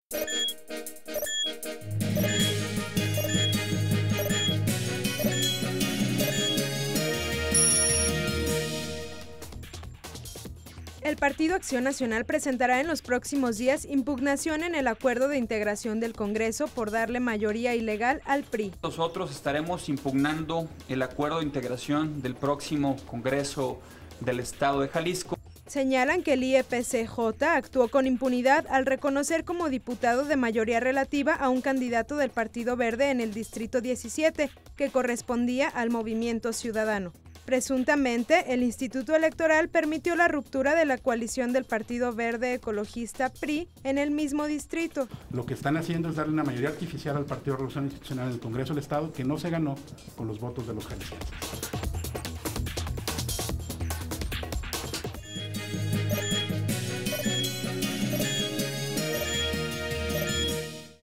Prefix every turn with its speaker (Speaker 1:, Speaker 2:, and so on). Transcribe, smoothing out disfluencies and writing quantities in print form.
Speaker 1: El Partido Acción Nacional presentará en los próximos días impugnación en el acuerdo de integración del Congreso por darle mayoría ilegal al PRI.
Speaker 2: Nosotros estaremos impugnando el acuerdo de integración del próximo Congreso del Estado de Jalisco.
Speaker 1: Señalan que el IEPCJ actuó con impunidad al reconocer como diputado de mayoría relativa a un candidato del Partido Verde en el Distrito 17, que correspondía al Movimiento Ciudadano. Presuntamente, el Instituto Electoral permitió la ruptura de la coalición del Partido Verde Ecologista PRI en el mismo distrito.
Speaker 3: Lo que están haciendo es darle una mayoría artificial al Partido de Revolución Institucional en el Congreso del Estado que no se ganó con los votos de los jaliscienses.